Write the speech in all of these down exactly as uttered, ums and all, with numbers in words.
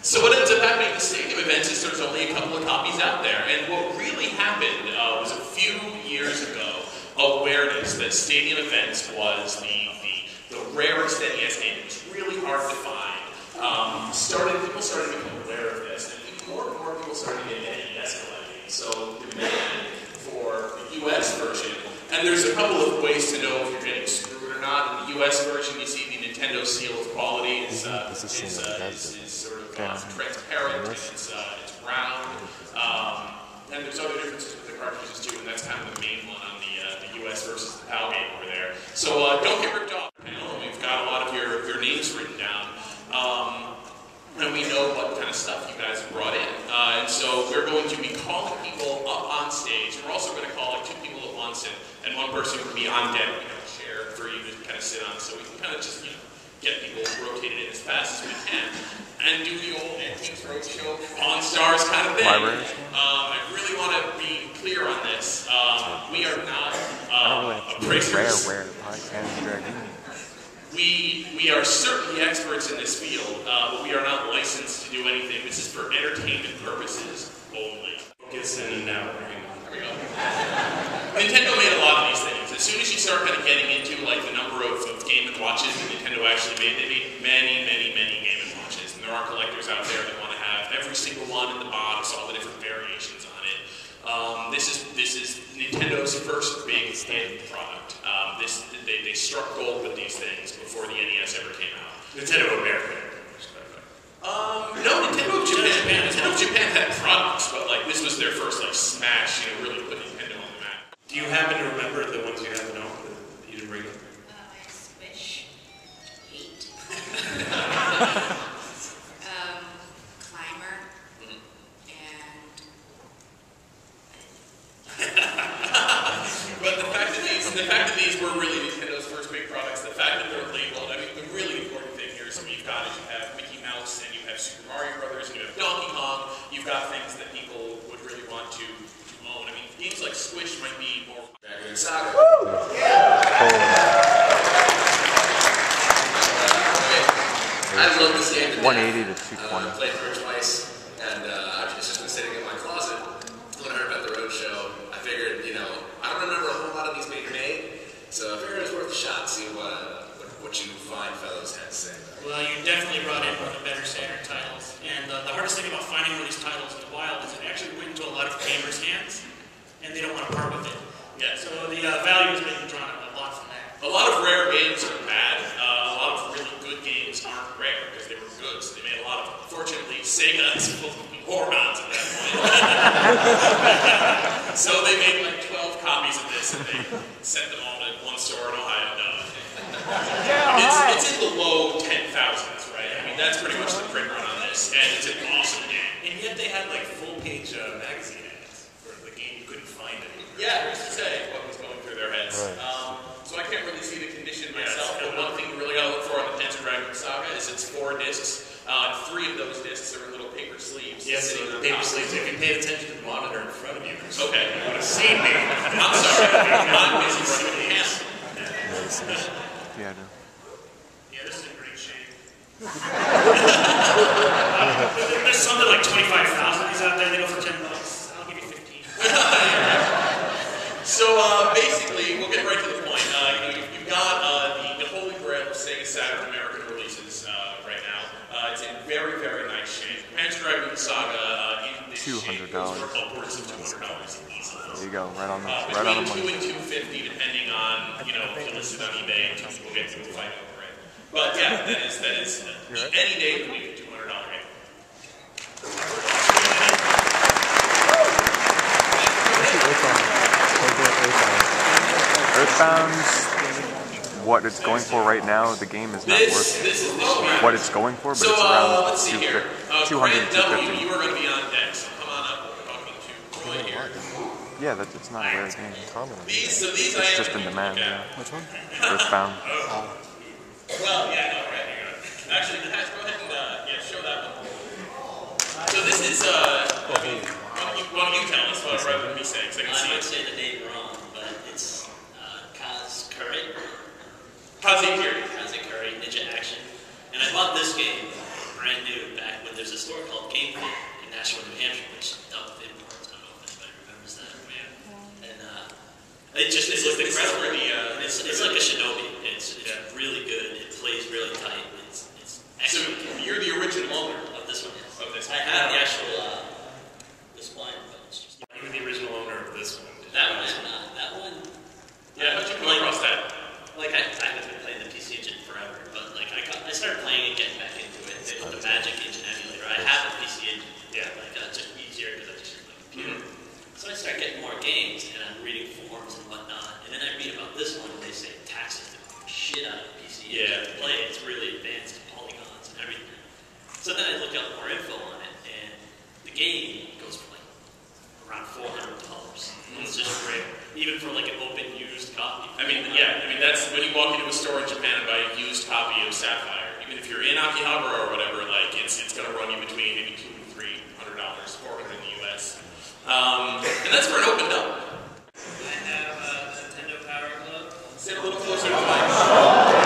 So what ends up happening at the Stadium events is there's only a couple of copies out there, and what really happened uh, was a few years ago, awareness that Stadium events was the, the, the rarest N E S game. It was really hard to find. Um, started, people started to become aware of this, and more and more people started to get N E S collecting. So demand for the U S version, and there's a couple of ways to know if you're getting screwed or not. In the U S version, you see the Nintendo seal of quality is, uh, is, uh, is, is sort of uh, transparent, and it's, uh, it's round, um, and there's other differences with the cartridges too, and that's kind of the main one on the, uh, the U S versus the PAL game over there. So uh, don't get ripped off. We've got a lot of your, your names written down, um, and we know what kind of stuff you guys have brought in. Uh, and so we're going to be calling people up on stage. We're also going to call like two people at once, and, and one person will be on deck. We have a chair for you to kind of sit on, so we can kind of just, you know, get people rotated in as fast as we can, and do the old Antiques Roadshow Pawn Stars kind of thing. Um, I really want to be clear on this. Um, we are not uh, appraisers. Rare, rare, We, we are certainly experts in this field, uh, but we are not licensed to do anything. This is for entertainment purposes only. Focus in and out. There we go. Nintendo made a lot of these things. As soon as you start kind of getting into like the number of, of Game and Watches that Nintendo actually made, they made many, many, many Game and Watches. And there are collectors out there that want to have every single one in the box, all the different variations on it. Um, this is this is Nintendo's first big hit product. Um, this they, they struck gold with these things before the N E S ever came out. Nintendo of America. Um, no, Nintendo of Japan. Nintendo of Japan had products, but like this was their first like smash. You know, really put Nintendo on the map. Do you happen to remember the ones you have now that you didn't bring up? Uh, I Swish eight. um, Climber. Mm-hmm. And but the fact that these, the fact that these were really Nintendo's first big products, the fact that they're labeled. I mean, the really important thing here is what you've got is you have Mickey Mouse and you have Super Mario Brothers and you have Donkey Kong. You've got things that people would really want to, to own. I mean, games like Squish might be more. Dragon Saga. Woo! Yeah. I love this game. one eighty to two twenty. Uh, played through it twice, and uh, I've just been sitting in my closet when I heard about the Roadshow. I figured, you know, I don't remember a whole lot of these being made, so I figured it was worth a shot. See what uh, what, what you fine fellows had to say. Well, you definitely brought in one of the better standard titles, and uh, the hardest thing about finding one of these titles in the wild is it actually went into a lot of gamers' hands, and they don't want to part with it. Yeah, so the uh, value has been drawn a lot from that. A lot of rare games are bad. Uh, a lot of really good games aren't rare because they were good, so they made a lot of. Fortunately, Sega is full of morons at that point. So they made like twelve copies of this, and they sent them all to one store in Ohio. No. It's, it's in the low ten thousands, right? I mean, that's pretty much the print run on this, and it's an awesome game. And yet they had like full-page uh, magazine ads for the game you couldn't find anywhere. Yeah, who's to say what was going through their heads? Right. Um, so I can't really see the condition myself, but one thing you really gotta look for on the Panzer Dragoon Saga is it's four discs. Uh, and three of those discs are in little paper sleeves. Yes, sitting so on the paper top. sleeves. If you paid attention to the monitor in front of you, Okay. you would have seen me. I'm sorry. I'm busy running the camera. Yeah, I do. Yeah, this is in great shape. There's something like twenty-five thousand of these out there. They go for ten bucks. I'll give you fifteen. So uh, basically, we'll get right to the point. Uh, you know, you've, you've got uh, the, the Holy Grail of Sega Saturn American releases uh, right now. Uh, it's in very, very nice shape. Panzer Dragoon Saga uh, in this two hundred shape dollars. goes for upwards of two hundred dollars easily. There you go, right on the, Uh, right on the between money. two and two fifty, depending on, you know, if you list it on eBay, and people get to a fight over it. But yeah, that is that is uh, right. any day of the week a two hundred dollar game. Earthbound's what it's going for right now. The game is not This worth this is the sheet. what it's going for, but So it's uh, around let's see here. Uh, two hundred, Brand two W, fifty. you are going to be on deck, so come on up. We're talking to Roy here. Yeah, that's it's not a rare game. These, so these I It's am just in gonna demand. look Yeah. at. Which one? Earthbound. Well, yeah, no, right. Hang on. Actually, Nash, go ahead and uh, yeah, show that one. So this is uh, I mean, why don't you, why don't you tell us what rather than me saying? So I can I see might it. say the name wrong, but it's uh, Kaz Curry. Kaze Kiri. Kaze Curry, Ninja Action. And I bought this game brand new back when there's a store called Game Fit in Nashua, New Hampshire, which dubbed VideoGames. I don't know if anybody remembers that. Yeah. And uh, it just it looked incredible. For the, uh, it's, it's like a Shinobi. It's, it's yeah. really good. It plays really tight. It's, it's excellent. So you're the original owner of this one. Yes. Of this I one. have the actual uh, display, but it's just. You're the original owner of this one. That one, uh, that one. Yeah, how'd you come like, across that? Like I, I haven't been playing the P C Engine forever, but like I, got, I started playing and getting back into it. They put the Magic Engine emulator. I have a P C Engine. Yeah, like uh, just easier because I just use my computer. Mm-hmm. So I started getting more games, and I'm reading forums and whatnot. And then I read about this one, and they say taxes the shit out of P C Engine yeah. to play. It's really advanced polygons and everything. So then I look up more info on it, and the game goes for like around four hundred dollars. Mm-hmm. It's just rare, even for like an open used copy. I mean, yeah, I mean that's when you walk into a store in Japan and buy a used copy of Sapphire. Even if you're in Akihabara or whatever, like it's it's going to run you between maybe two and three hundred dollars, four hundred in the U S. Um, and that's for an open dub. I have a Nintendo Power Glove. Sit a little closer to the mic.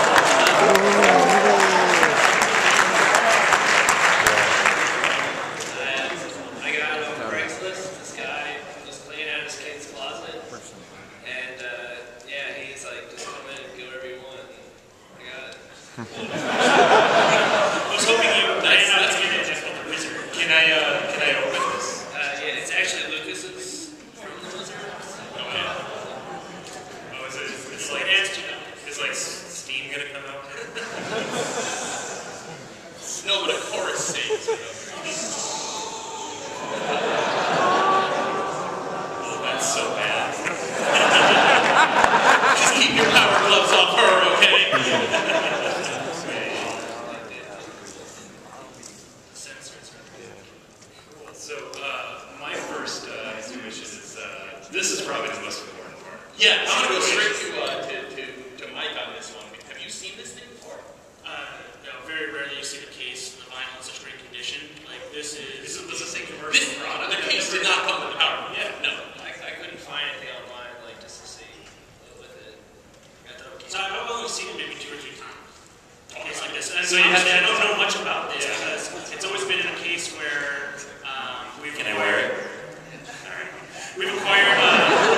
I was hoping you ran out to get it just with the Wizard. Can I, uh, can I open this? Uh, yeah, it's actually Lucas's from the Wizard. Oh, yeah. Oh, is it? It's like, It's, you know, is like Steam gonna come out? No, but a chorus sings. Oh, that's so bad. Just keep your power gloves off her, okay? So, uh, my first uh, intuition is, uh, this is probably the most important part. Yeah, I'm gonna go straight to, uh, to, to, to Mike on this one. Have you seen this thing before? Uh, no, very rarely you see the case, the vinyl in such great condition. Like, this is... This is a commercial product. The case did not come with the power. Yeah, no. I, I couldn't find anything online, like, just to see with it. So I've only seen it maybe two or three times. A case like this. And So you had I to- don't know much about this Yeah. because it's always been in a case where um, we've Can I wear it? All right. We've acquired uh,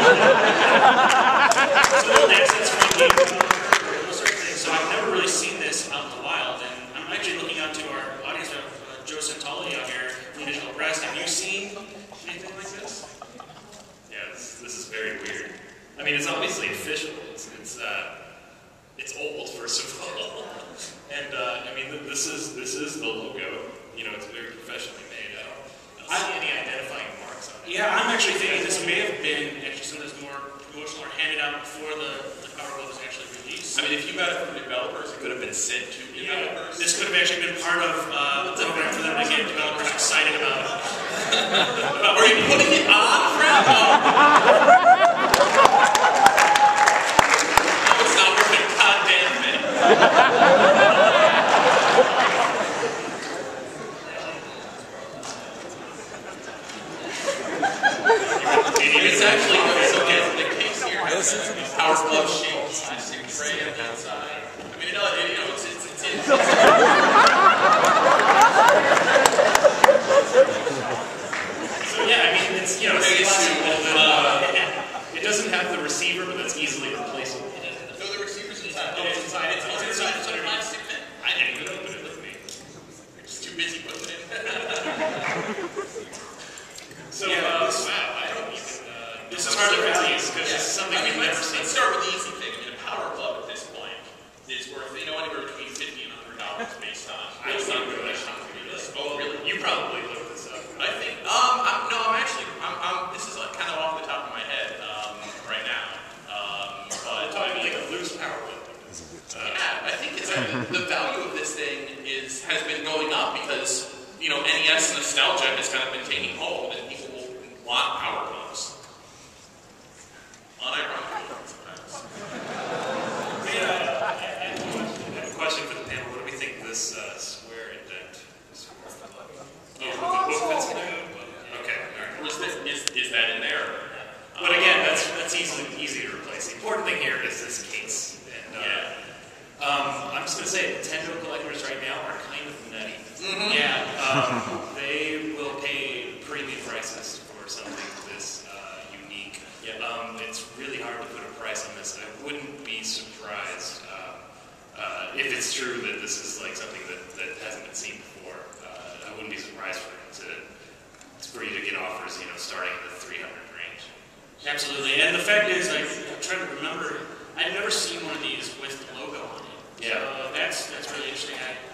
some old assets from the those sorts of things. So I've never really seen this out in the wild. And I'm actually looking out to our audience of uh, Joe Santoli out here from Digital Press. Have you seen anything like this? Yeah, this, this is very weird. I mean, it's obviously official. It's, it's, uh, it's old, first of all. And, uh, I mean, th this is this is the logo. You know, it's very professionally made. I don't, I don't see any identifying marks on it. Yeah, I'm actually thinking this may have been actually some of this more promotional or handed out before the, the Power Glove was actually released. I mean, if you got it from developers, it could have been sent to Yeah, developers. this could have actually been part of uh, the program for them to get developers excited about it. About, are you putting it on, Fred? No. No, it's not worth a goddamn thing. It's actually so the case here has a power glove shaped plastic tray on the inside. I mean, you know, you know it's it's it's. it's So yeah, I mean, it's, you know, it's Biggest plastic, issue, uh, it doesn't have the receiver, but that's easily replaceable. No, the receiver's inside. Oh, it's inside. It's inside. It's inside. It's under plastic thing. I didn't even open it with me. You're just too busy putting it in. So, Yeah, uh, this- wow, I don't even, uh, This know is hard to what value, it is, because Yeah. it's something I mean, we've never let's, seen. let's start with the easy thing. I mean, a power glove at this point is worth, you know, anywhere between fifty and a hundred dollars based on. I based don't on even know this. that. Oh, really? You probably looked this up. I think. Um. I'm, no, I'm actually. I'm. I'm this is like kind of off the top of my head. Um. Right now. Um. But I mean, like a loose power glove. Uh, yeah, I think it's the value of this thing is has been going up because you know N E S nostalgia has kind of been taking hold and people will want power gloves. Unironically, sometimes. I have a question for the panel. What do we think this uh, square indent is for? Oh, with the book that's in there? Okay, all right. Was this, is, is that in there? But again, that's that's easily easy to replace. The important thing here is this case. And, uh, Yeah. Um, I'm just gonna say, Nintendo collectors right now are kind of nutty. Yeah. Um, Um, they will pay premium prices for something this uh, unique. Yeah. Um, it's really hard to put a price on this. I wouldn't be surprised uh, uh, if it's true that this is like something that, that hasn't been seen before. Uh, I wouldn't be surprised for it to, for you to get offers, you know, starting in the three hundred range. Absolutely. And the fact is, like, I'm trying to remember, I've never seen one of these with the logo on it. Yeah. So that's that's really interesting. I,